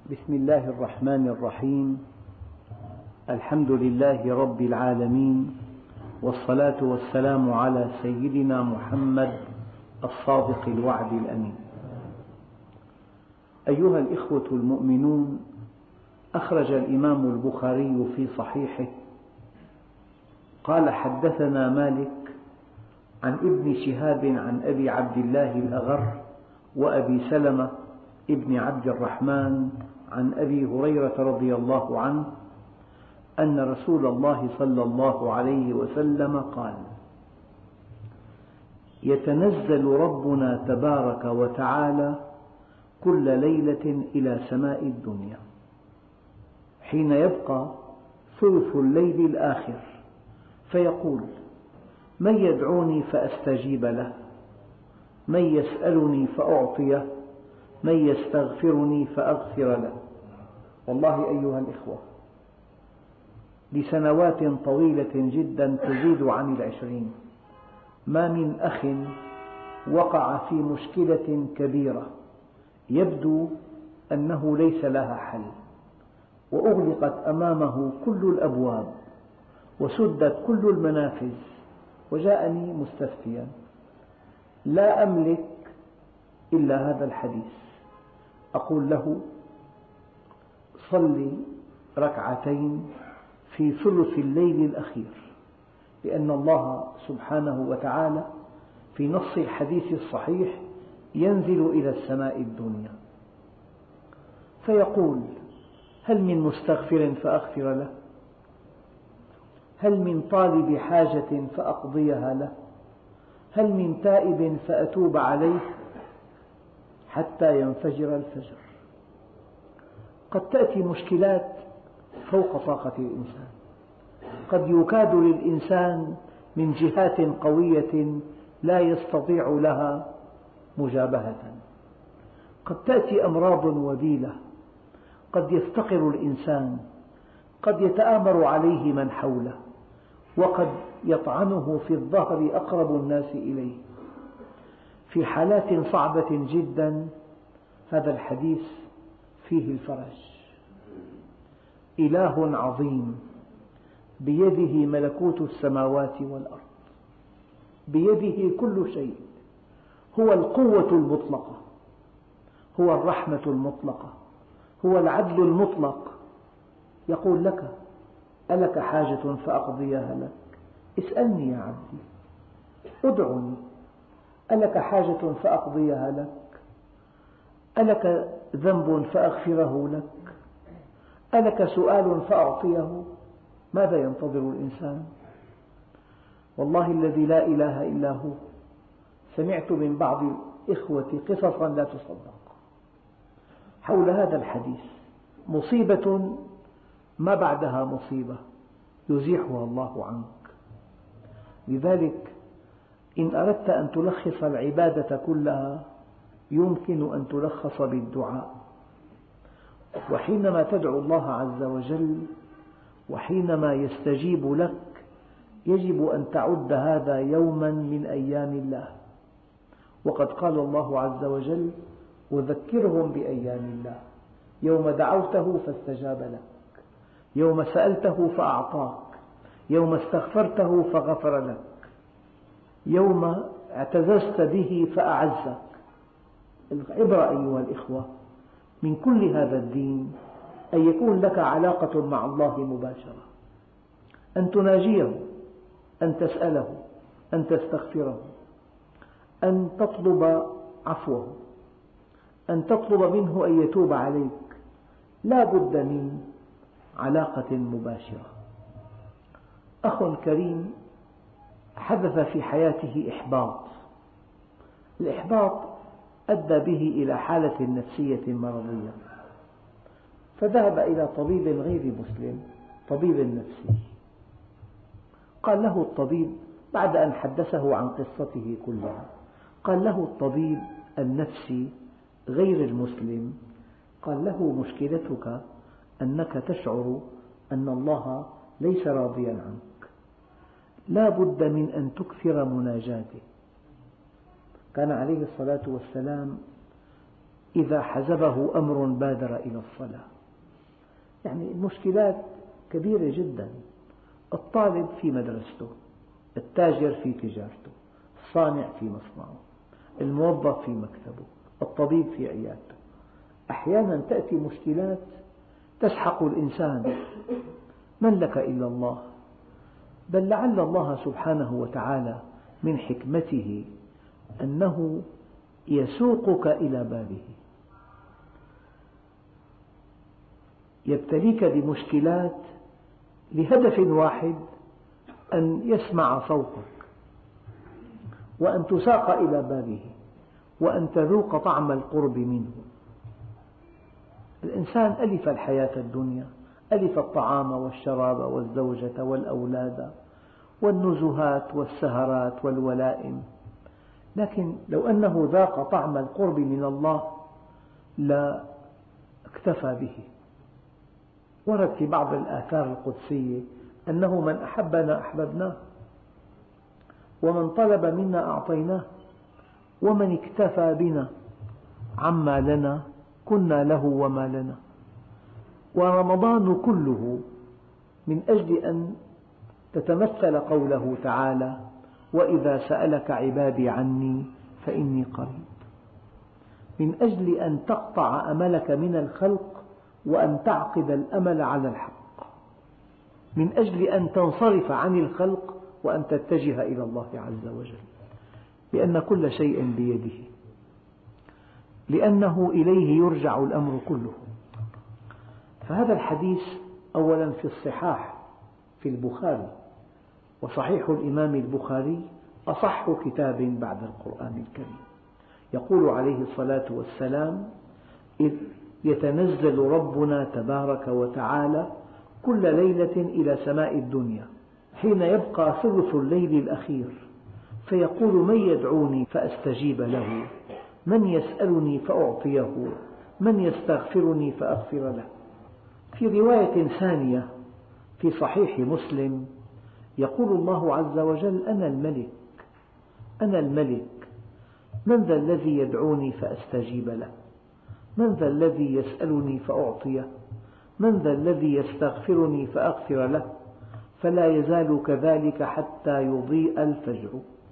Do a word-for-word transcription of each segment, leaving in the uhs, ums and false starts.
بسم الله الرحمن الرحيم. الحمد لله رب العالمين، والصلاة والسلام على سيدنا محمد الصادق الوعد الأمين. أيها الإخوة المؤمنون، أخرج الإمام البخاري في صحيحه قال: حدثنا مالك عن ابن شهاب عن أبي عبد الله الأغر وأبي سلمة ابن عبد الرحمن عن أبي هريرة رضي الله عنه أن رسول الله صلى الله عليه وسلم قال: يتنزل ربنا تبارك وتعالى كل ليلة إلى سماء الدنيا حين يبقى ثلث الليل الآخر، فيقول: من يدعوني فأستجيب له، من يسألني فأعطيه، من يستغفرني فأغفر له. والله أيها الإخوة، لسنوات طويلة جدا تزيد عن العشرين ما من أخ وقع في مشكلة كبيرة يبدو أنه ليس لها حل، وأغلقت أمامه كل الأبواب وسدت كل المنافذ، وجاءني مستفتيا لا أملك إلا هذا الحديث. أقول له: صل ركعتين في ثلث الليل الأخير، لأن الله سبحانه وتعالى في نص الحديث الصحيح ينزل إلى السماء الدنيا، فيقول: هل من مستغفر فأغفر له؟ هل من طالب حاجة فأقضيها له؟ هل من تائب فأتوب عليه؟ حتى ينفجر الفجر. قد تأتي مشكلات فوق طاقة الإنسان، قد يكاد للإنسان من جهات قوية لا يستطيع لها مجابهة، قد تأتي أمراض وبيلة، قد يفتقر الإنسان، قد يتآمر عليه من حوله، وقد يطعنه في الظهر أقرب الناس إليه. في حالات صعبة جدا هذا الحديث فيه الفرج. إله عظيم بيده ملكوت السماوات والأرض، بيده كل شيء، هو القوة المطلقة، هو الرحمة المطلقة، هو العدل المطلق. يقول لك: ألك حاجة فأقضيها لك؟ اسألني يا عبدي، ادعني. ألك حاجة فأقضيها لك؟ ألك ذنب فأغفره لك؟ ألك سؤال فأعطيه؟ ماذا ينتظر الإنسان؟ والله الذي لا إله إلا هو، سمعت من بعض الإخوة قصصا لا تصدق حول هذا الحديث، مصيبة ما بعدها مصيبة يزيحها الله عنك. لذلك إن أردت أن تلخص العبادة كلها يمكن أن تلخص بالدعاء. وحينما تدعو الله عز وجل وحينما يستجيب لك يجب أن تعد هذا يوما من أيام الله. وقد قال الله عز وجل: وذكرهم بأيام الله، يوم دعوته فاستجاب لك، يوم سألته فأعطاك، يوم استغفرته فغفر لك، يوم اعتززت به فأعزك. العبرة أيها الإخوة من كل هذا الدين أن يكون لك علاقة مع الله مباشرة، أن تناجيه، أن تسأله، أن تستغفره، أن تطلب عفوه، أن تطلب منه أن يتوب عليك. لا بد من علاقة مباشرة. أخ كريم حدث في حياته إحباط، الإحباط أدى به إلى حالة نفسية مرضية، فذهب إلى طبيب غير مسلم، طبيب نفسي. قال له الطبيب بعد أن حدثه عن قصته كلها، قال له الطبيب النفسي غير المسلم، قال له: مشكلتك أنك تشعر أن الله ليس راضيا عنك، لا بد من أن تكثر مناجاته. كان عليه الصلاة والسلام إذا حزبه أمر بادر إلى الصلاة. يعني المشكلات كبيرة جدا. الطالب في مدرسته، التاجر في تجارته، الصانع في مصنعه، الموظف في مكتبه، الطبيب في عيادته. أحيانا تأتي مشكلات تسحق الإنسان، من لك إلا الله. بل لعل الله سبحانه وتعالى من حكمته أنه يسوقك إلى بابه، يبتليك بمشكلات لهدف واحد، أن يسمع صوتك وأن تساق إلى بابه وأن تذوق طعم القرب منه. الإنسان ألف الحياة الدنيا، ألف الطعام والشراب والزوجة والأولاد والنزهات والسهرات والولائم، لكن لو أنه ذاق طعم القرب من الله لا اكتفى به. ورد في بعض الآثار القدسية أنه من أحبنا أحببناه، ومن طلب منا أعطيناه، ومن اكتفى بنا عما لنا كنا له وما لنا. ورمضان كله من أجل أن تتمثل قوله تعالى: وإذا سألك عبادي عني فإني قريب، من أجل أن تقطع أملك من الخلق وأن تعقد الأمل على الحق، من أجل أن تنصرف عن الخلق وأن تتجه إلى الله عز وجل، لأن كل شيء بيده، لأنه إليه يرجع الأمر كله. فهذا الحديث أولا في الصحاح في البخاري، وصحيح الإمام البخاري أصح كتاب بعد القرآن الكريم. يقول عليه الصلاة والسلام: إذ يتنزل ربنا تبارك وتعالى كل ليلة إلى سماء الدنيا حين يبقى ثلث الليل الأخير، فيقول: من يدعوني فأستجيب له، من يسألني فأعطيه، من يستغفرني فأغفر له. في رواية ثانية في صحيح مسلم يقول الله عز وجل: أنا الملك أنا الملك، من ذا الذي يدعوني فأستجيب له، من ذا الذي يسألني فأعطيه، من ذا الذي يستغفرني فأغفر له، فلا يزال كذلك حتى يضيء الفجر.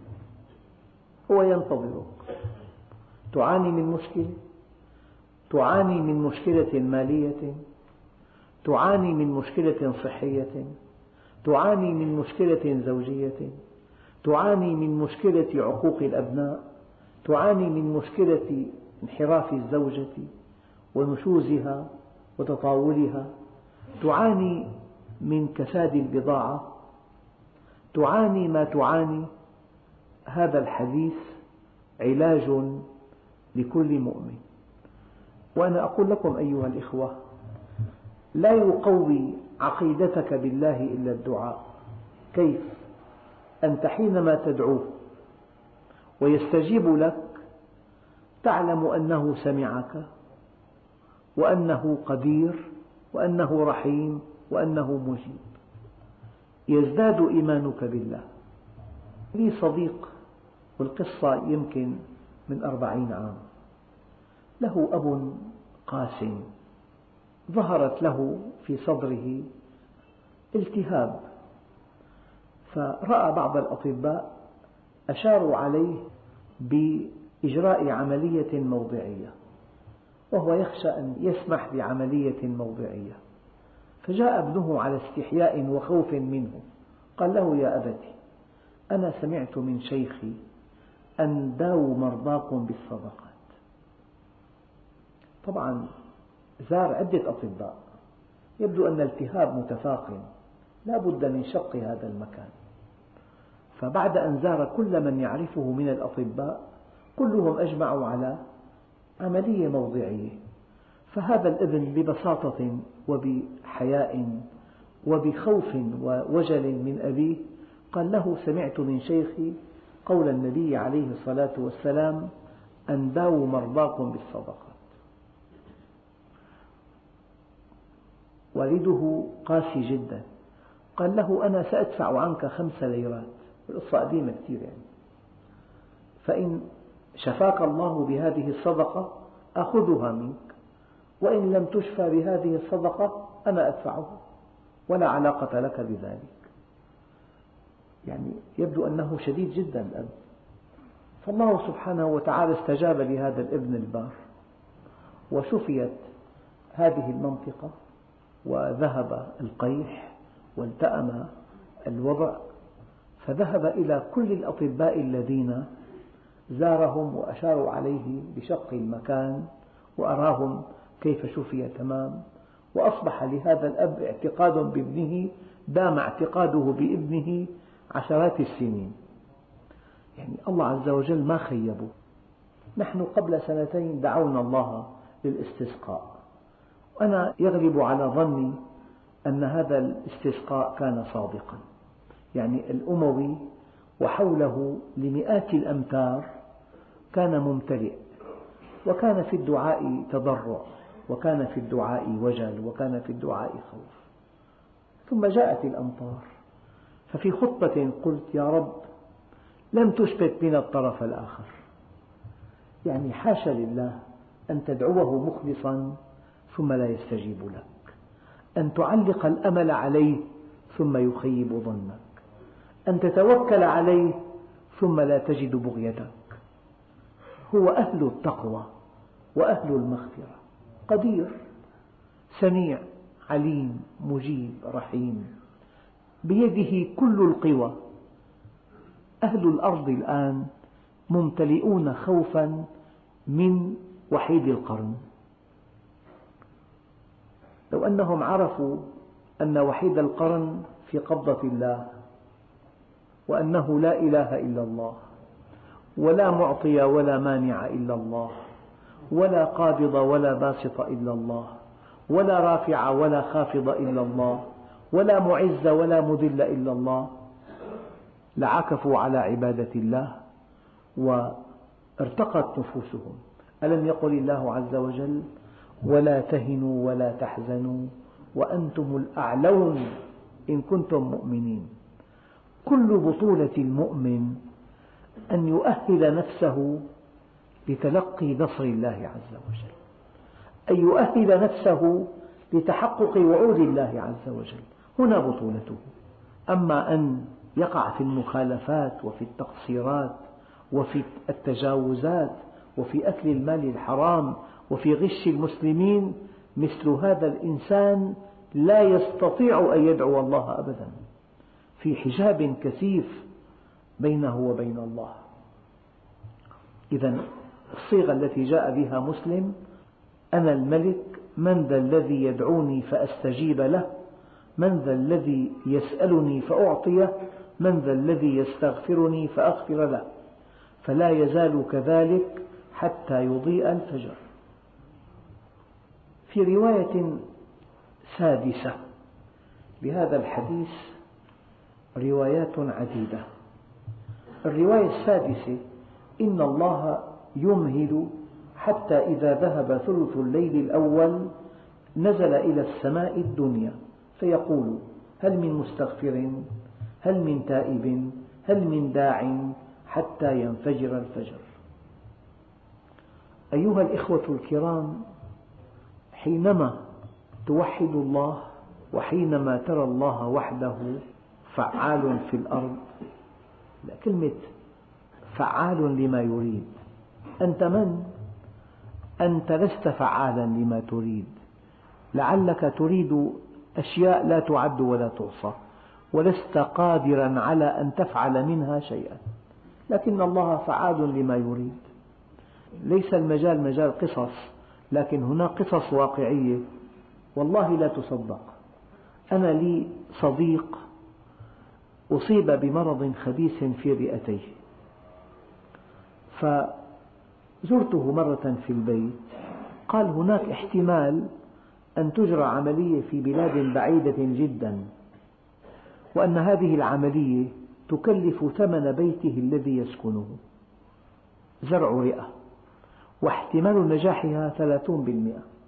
هو ينتظرك. تعاني من مشكلة، تعاني من مشكلة مالية، تعاني من مشكلة صحية، تعاني من مشكلة زوجية، تعاني من مشكلة عقوق الأبناء، تعاني من مشكلة انحراف الزوجة ونشوزها وتطاولها، تعاني من كساد البضاعة، تعاني ما تعاني. هذا الحديث علاج لكل مؤمن. وأنا أقول لكم أيها الإخوة: لا يقوي عقيدتك بالله إلا الدعاء. كيف؟ أنت حينما تدعوه ويستجيب لك تعلم أنه سمعك، وأنه قدير، وأنه رحيم، وأنه مجيب. يزداد إيمانك بالله. لي صديق، والقصة يمكن من أربعين عام، له أب قاس، ظهرت له في صدره التهاب، فرأى بعض الأطباء أشاروا عليه بإجراء عملية موضعية، وهو يخشى أن يسمح بعملية موضعية. فجاء ابنه على استحياء وخوف منه، قال له: يا أبتي، أنا سمعت من شيخي أن داووا مرضاكم بالصدقات. طبعا زار عدة أطباء، يبدو أن الالتهاب متفاقم، لا بد من شق هذا المكان. فبعد أن زار كل من يعرفه من الأطباء كلهم أجمعوا على عملية موضعية. فهذا الابن ببساطة وبحياء وبخوف ووجل من أبيه قال له: سمعت من شيخي قول النبي عليه الصلاة والسلام أن داووا مرضاكم بالصدقات. والده قاسي جدا، قال له: أنا سأدفع عنك خمس ليرات، القصة قديمة كثير يعني، فإن شفاك الله بهذه الصدقة آخذها منك، وإن لم تشفى بهذه الصدقة أنا أدفعها ولا علاقة لك بذلك. يعني يبدو أنه شديد جدا الأب. فالله سبحانه وتعالى استجاب لهذا الابن البار، وشفيت هذه المنطقة، وذهب القيح والتأم الوضع، فذهب إلى كل الأطباء الذين زارهم وأشاروا عليه بشق المكان وأراهم كيف شفي تمام. وأصبح لهذا الأب اعتقاد بابنه دام اعتقاده بابنه عشرات السنين. يعني الله عز وجل ما خيبه. نحن قبل سنتين دعونا الله للاستسقاء، وأنا يغلب على ظني أن هذا الاستسقاء كان صادقا. يعني الأموي وحوله لمئات الأمتار كان ممتلئ، وكان في الدعاء تضرع، وكان في الدعاء وجل، وكان في الدعاء خوف. ثم جاءت الأمطار، ففي خطبة قلت: يا رب لم تشبت بنا الطرف الآخر. يعني حاشا لله أن تدعوه مخلصا ثم لا يستجيب لك، أن تعلق الأمل عليه ثم يخيب ظنك، أن تتوكل عليه ثم لا تجد بغيتك. هو أهل التقوى وأهل المغفرة، قدير، سميع، عليم، مجيب، رحيم، بيده كل القوى. أهل الأرض الآن ممتلئون خوفا من وحيد القرن. لو أنهم عرفوا أن وحيد القرن في قبضة الله، وأنه لا إله إلا الله، ولا معطي ولا مانع إلا الله، ولا قابض ولا باسط إلا الله، ولا رافع ولا خافض إلا الله، ولا معز ولا مذل إلا الله، لعكفوا على عبادة الله وارتقت نفوسهم. ألم يقل الله عز وجل: ولا تهنوا ولا تحزنوا وأنتم الأعلون إن كنتم مؤمنين. كل بطولة المؤمن أن يؤهل نفسه لتلقي نصر الله عز وجل، أن يؤهل نفسه لتحقق وعود الله عز وجل، هنا بطولته. أما أن يقع في المخالفات وفي التقصيرات وفي التجاوزات وفي أكل المال الحرام وفي غش المسلمين، مثل هذا الإنسان لا يستطيع أن يدعو الله أبدا، في حجاب كثيف بينه وبين الله. إذن الصيغة التي جاء بها مسلم: أنا الملك، من ذا الذي يدعوني فأستجيب له، من ذا الذي يسألني فأعطيه، من ذا الذي يستغفرني فأغفر له، فلا يزال كذلك حتى يضيء الفجر. في رواية سادسة لهذا الحديث روايات عديدة. الرواية السادسة: إن الله يمهل حتى إذا ذهب ثلث الليل الأول نزل إلى السماء الدنيا فيقول: هل من مستغفر؟ هل من تائب؟ هل من داع؟ حتى ينفجر الفجر. أيها الإخوة الكرام، حينما توحد الله، وحينما ترى الله وحده فعال في الأرض، كلمة فعال لما يريد، أنت من؟ أنت لست فعالا لما تريد، لعلك تريد أشياء لا تعد ولا تحصى، ولست قادرا على أن تفعل منها شيئا، لكن الله فعال لما يريد. ليس المجال مجال قصص، لكن هناك قصص واقعية والله لا تصدق. أنا لي صديق أصيب بمرض خبيث في رئتيه، فزرته مرة في البيت، قال: هناك احتمال أن تجرى عملية في بلاد بعيدة جدا، وأن هذه العملية تكلف ثمن بيته الذي يسكنه، زرع رئة، واحتمال نجاحها ثلاثون بالمئة.